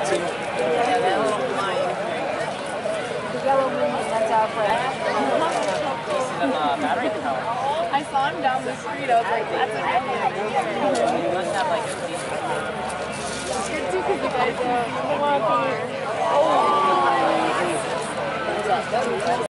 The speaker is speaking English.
team. Yeah, that little flying. The yellow wing, that's our friend. Battery power. I saw him down the street. I was like, that's an Indian. You must have like a decent. It's good too because you guys